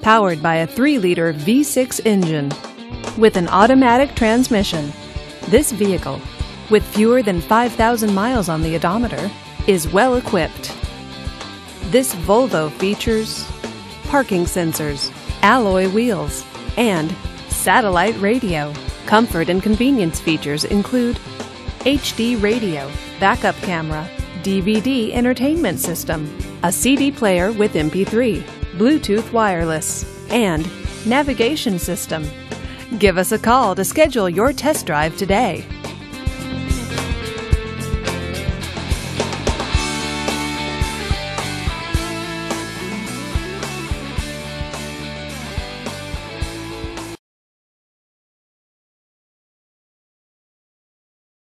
powered by a 3-liter V6 engine. With an automatic transmission, this vehicle, with fewer than 5,000 miles on the odometer, is well equipped. This Volvo features parking sensors, alloy wheels, and satellite radio. Comfort and convenience features include HD radio, backup camera, DVD entertainment system, a CD player with MP3, Bluetooth wireless, and navigation system. Give us a call to schedule your test drive today.